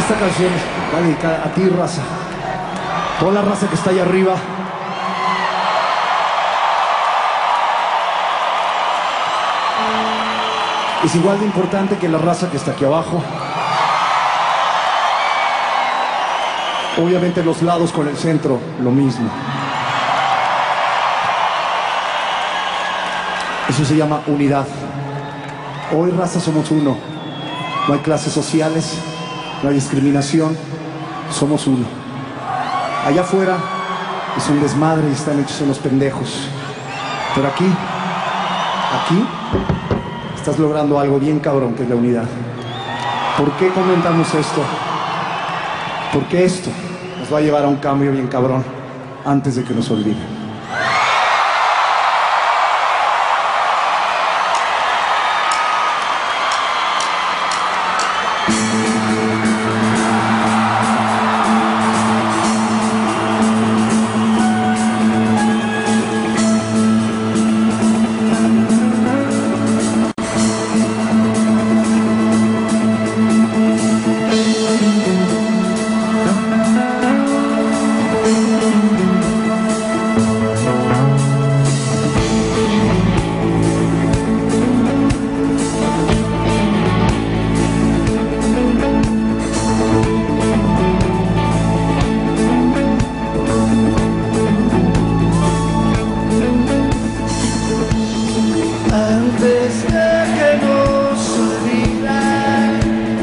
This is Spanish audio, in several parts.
Esta canción va dedicada a ti, raza. Toda la raza que está allá arriba. Es igual de importante que la raza que está aquí abajo. Obviamente los lados con el centro, lo mismo. Eso se llama unidad. Hoy, raza, somos uno. No hay clases sociales, no hay discriminación. Somos uno. Allá afuera es un desmadre y están hechos unos pendejos. Pero aquí estás logrando algo bien cabrón, que es la unidad. ¿Por qué comentamos esto? Porque esto nos va a llevar a un cambio bien cabrón antes de que nos olviden. Antes de que nos olviden,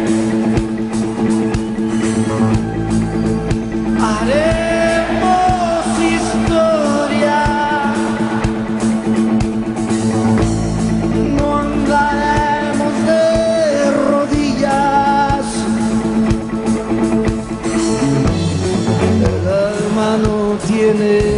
haremos historia. No andaremos de rodillas. El alma no tiene